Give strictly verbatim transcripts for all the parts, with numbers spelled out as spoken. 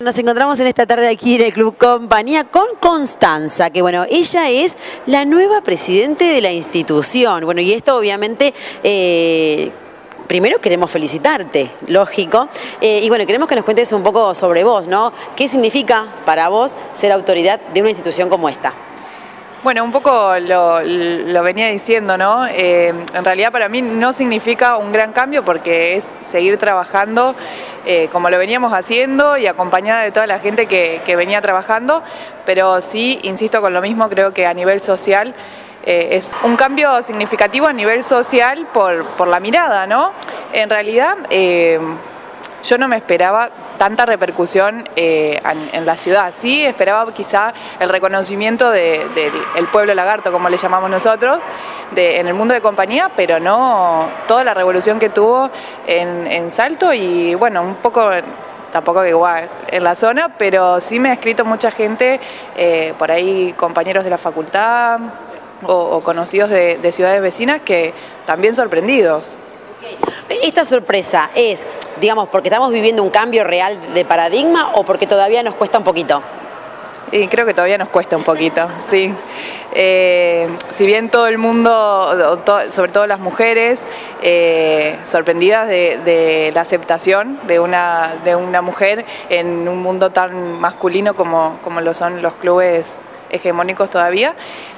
nos encontramos en esta tarde aquí en el Club Compañía con Constanza, que bueno, ella es la nueva presidente de la institución. Bueno, y esto obviamente... Eh, Primero queremos felicitarte, lógico, eh, y bueno, queremos que nos cuentes un poco sobre vos, ¿no? ¿Qué significa para vos ser autoridad de una institución como esta? Bueno, un poco lo, lo venía diciendo, ¿no? Eh, en realidad para mí no significa un gran cambio porque es seguir trabajando eh, como lo veníamos haciendo y acompañada de toda la gente que, que venía trabajando, pero sí, insisto con lo mismo, creo que a nivel social Eh, es un cambio significativo a nivel social por, por la mirada, ¿no? En realidad eh, yo no me esperaba tanta repercusión eh, en, en la ciudad, sí esperaba quizá el reconocimiento del de, de pueblo lagarto, como le llamamos nosotros, de, en el mundo de compañía, pero no toda la revolución que tuvo en, en Salto y bueno, un poco... tampoco que igual en la zona, pero sí me ha escrito mucha gente, eh, por ahí compañeros de la facultad o, o conocidos de, de ciudades vecinas que también sorprendidos. ¿Esta sorpresa es, digamos, porque estamos viviendo un cambio real de paradigma o porque todavía nos cuesta un poquito? Y creo que todavía nos cuesta un poquito, sí. Eh, si bien todo el mundo, sobre todo las mujeres, eh, sorprendidas de, de la aceptación de una, de una mujer en un mundo tan masculino como, como lo son los clubes hegemónicos todavía,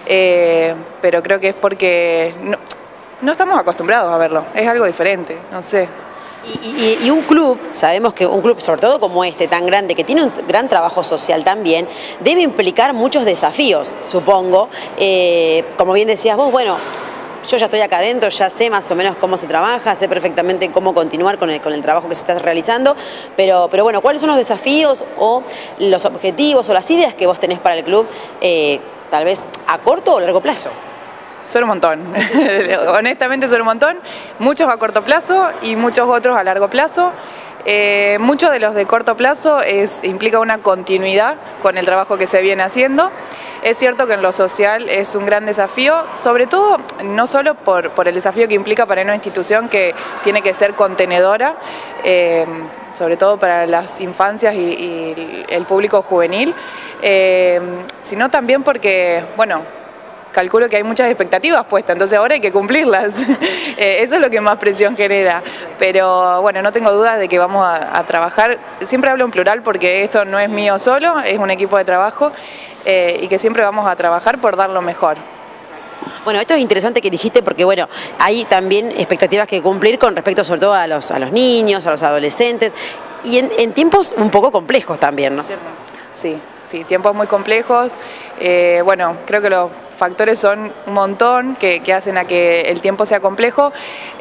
eh, pero creo que es porque no, no estamos acostumbrados a verlo, es algo diferente, no sé. Y, y, y un club, sabemos que un club, sobre todo como este, tan grande, que tiene un gran trabajo social también, debe implicar muchos desafíos, supongo. Eh, como bien decías vos, bueno, yo ya estoy acá adentro, ya sé más o menos cómo se trabaja, sé perfectamente cómo continuar con el, con el trabajo que se está realizando, pero, pero bueno, ¿cuáles son los desafíos o los objetivos o las ideas que vos tenés para el club, eh, tal vez a corto o largo plazo? Son un montón, honestamente son un montón, muchos a corto plazo y muchos otros a largo plazo. Eh, muchos de los de corto plazo es, implica una continuidad con el trabajo que se viene haciendo. Es cierto que en lo social es un gran desafío, sobre todo no solo por, por el desafío que implica para una institución que tiene que ser contenedora, eh, sobre todo para las infancias y, y el público juvenil, eh, sino también porque, bueno, calculo que hay muchas expectativas puestas, entonces ahora hay que cumplirlas. eh, eso es lo que más presión genera. Pero bueno, no tengo dudas de que vamos a, a trabajar. Siempre hablo en plural porque esto no es mío solo, es un equipo de trabajo eh, y que siempre vamos a trabajar por dar lo mejor. Bueno, esto es interesante que dijiste porque bueno, hay también expectativas que cumplir con respecto sobre todo a los, a los niños, a los adolescentes y en, en tiempos un poco complejos también, ¿no es cierto? Sí, sí, tiempos muy complejos. Eh, bueno, creo que los factores son un montón que, que hacen a que el tiempo sea complejo,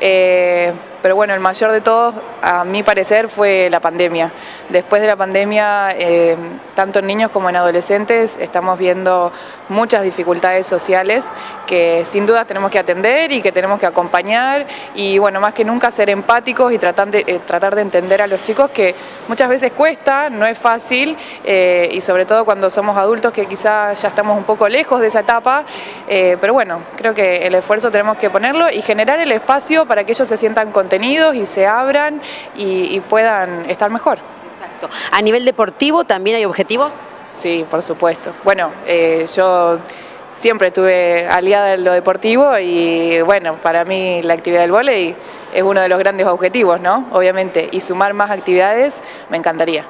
eh, pero bueno, el mayor de todos, a mi parecer, fue la pandemia. Después de la pandemia, eh, tanto en niños como en adolescentes, estamos viendo muchas dificultades sociales que sin duda tenemos que atender y que tenemos que acompañar y bueno, más que nunca ser empáticos y tratar de, eh, tratar de entender a los chicos que muchas veces cuesta, no es fácil eh, y sobre todo cuando somos adultos que quizás ya estamos un poco lejos de esa etapa, eh, pero bueno, creo que el esfuerzo tenemos que ponerlo y generar el espacio para que ellos se sientan contenidos y se abran y, y puedan estar mejor. Exacto. ¿A nivel deportivo también hay objetivos? Sí, por supuesto. Bueno, eh, yo siempre estuve aliada en lo deportivo y bueno, para mí la actividad del vóley es uno de los grandes objetivos, ¿no? Obviamente, y sumar más actividades me encantaría.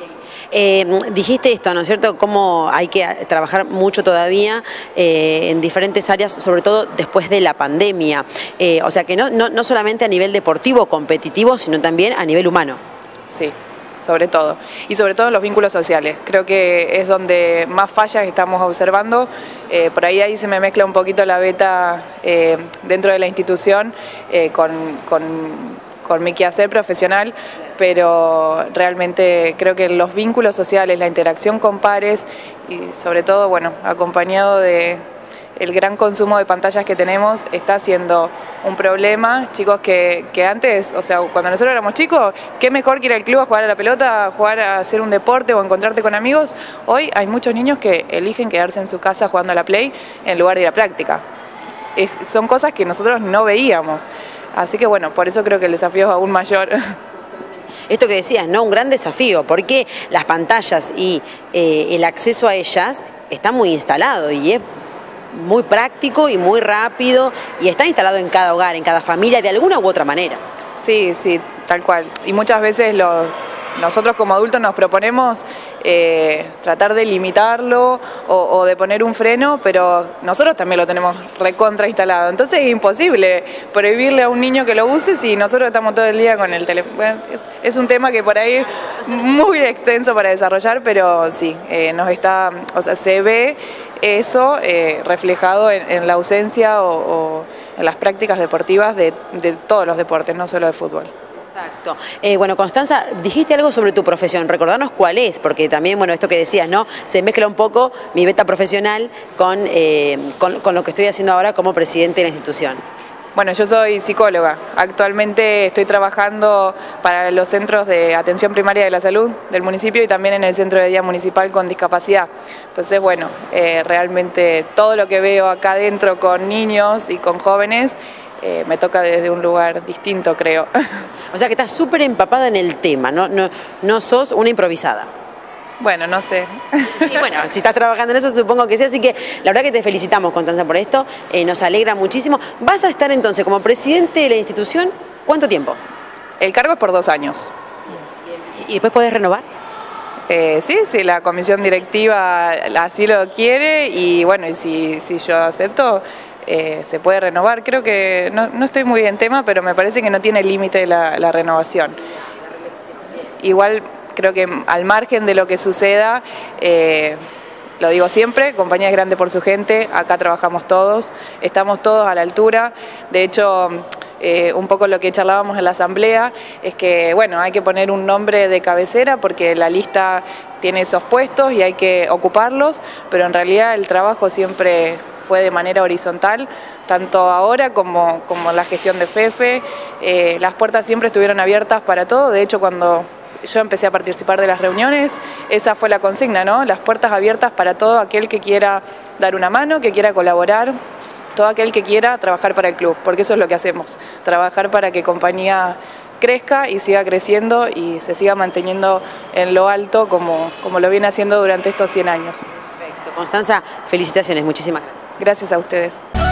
Eh, dijiste esto, ¿no es cierto?, cómo hay que trabajar mucho todavía eh, en diferentes áreas, sobre todo después de la pandemia. Eh, o sea que no, no, no solamente a nivel deportivo, competitivo, sino también a nivel humano. Sí, sobre todo. Y sobre todo en los vínculos sociales. Creo que es donde más fallas estamos observando. Eh, por ahí ahí se me mezcla un poquito la beta eh, dentro de la institución eh, con... con con mi quehacer profesional, pero realmente creo que los vínculos sociales, la interacción con pares y sobre todo, bueno, acompañado de el gran consumo de pantallas que tenemos, está siendo un problema. Chicos que, que antes, o sea, cuando nosotros éramos chicos, qué mejor que ir al club a jugar a la pelota, a jugar a hacer un deporte o encontrarte con amigos. Hoy hay muchos niños que eligen quedarse en su casa jugando a la Play en lugar de ir a práctica. Es, son cosas que nosotros no veíamos. Así que bueno, por eso creo que el desafío es aún mayor. Esto que decías, ¿no? Un gran desafío, porque las pantallas y eh, el acceso a ellas está muy instalado y es muy práctico y muy rápido y está instalado en cada hogar, en cada familia, de alguna u otra manera. Sí, sí, tal cual. Y muchas veces lo, nosotros como adultos nos proponemos eh, tratar de limitarlo o, o de poner un freno, pero nosotros también lo tenemos recontra instalado. Entonces es imposible prohibirle a un niño que lo use si nosotros estamos todo el día con el teléfono. Bueno, es, es un tema que por ahí es muy extenso para desarrollar, pero sí, eh, nos está, o sea, se ve eso eh, reflejado en, en la ausencia o, o en las prácticas deportivas de, de todos los deportes, no solo de fútbol. Exacto. Eh, bueno, Constanza, dijiste algo sobre tu profesión, recordanos cuál es, porque también, bueno, esto que decías, ¿no? Se mezcla un poco mi beta profesional con, eh, con, con lo que estoy haciendo ahora como presidente de la institución. Bueno, yo soy psicóloga. Actualmente estoy trabajando para los centros de atención primaria de la salud del municipio y también en el centro de día municipal con discapacidad. Entonces, bueno, eh, realmente todo lo que veo acá adentro con niños y con jóvenes eh, me toca desde un lugar distinto, creo. O sea que estás súper empapada en el tema, no, no, no sos una improvisada. Bueno, no sé. Y bueno, si estás trabajando en eso supongo que sí, así que la verdad que te felicitamos, Constanza, por esto, eh, nos alegra muchísimo. ¿Vas a estar entonces como presidente de la institución cuánto tiempo? El cargo es por dos años. ¿Y después podés renovar? Eh, sí, sí, la comisión directiva así lo quiere y bueno, y si, si yo acepto, eh, se puede renovar. Creo que, no, no estoy muy en tema, pero me parece que no tiene límite la, la renovación. Igual creo que al margen de lo que suceda, eh, lo digo siempre, Compañía es grande por su gente, acá trabajamos todos, estamos todos a la altura. De hecho, eh, un poco lo que charlábamos en la asamblea es que, bueno, hay que poner un nombre de cabecera porque la lista tiene esos puestos y hay que ocuparlos, pero en realidad el trabajo siempre fue de manera horizontal, tanto ahora como, como la gestión de FEFE. Eh, las puertas siempre estuvieron abiertas para todo. De hecho, cuando yo empecé a participar de las reuniones, esa fue la consigna, ¿no? Las puertas abiertas para todo aquel que quiera dar una mano, que quiera colaborar, todo aquel que quiera trabajar para el club, porque eso es lo que hacemos, trabajar para que Compañía crezca y siga creciendo y se siga manteniendo en lo alto como, como lo viene haciendo durante estos cien años. Perfecto. Constanza, felicitaciones, muchísimas gracias. Gracias a ustedes.